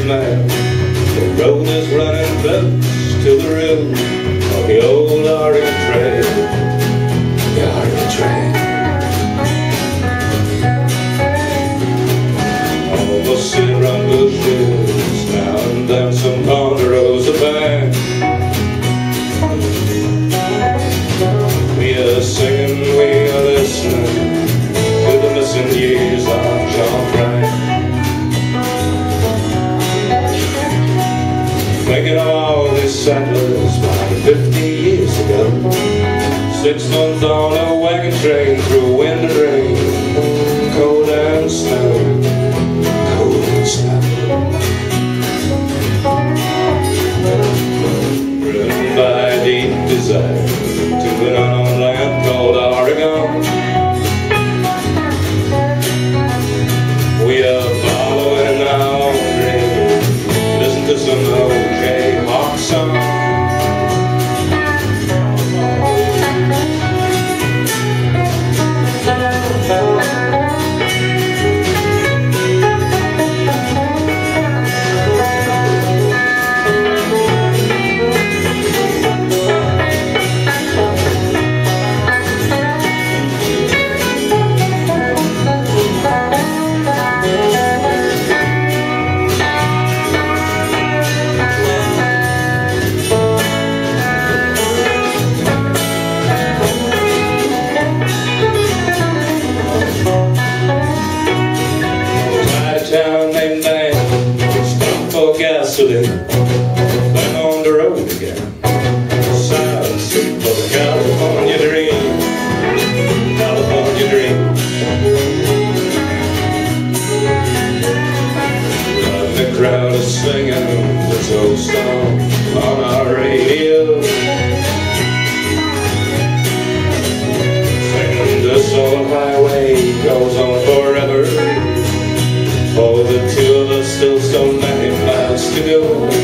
man. The road is running close to the rim of the old Oregon Trail. The Oregon Trail. All the city run bushes, now and then some ponderosa bank. We are singing, we are listening to the missing years of John Frank. Thinking of all these settlers about 50 years ago. 6 months on a wagon train through wind and rain, cold and snow, cold and snow. Driven by deep desire to an unknown land called Oregon. We are following our own dream. Listen to some O.J. Hawk song. Then on the road again. Silence for the California dream. California dream. And the crowd is singing this old song on our radio. Singing this old highway goes on forever. For the two of us, still so many miles to go.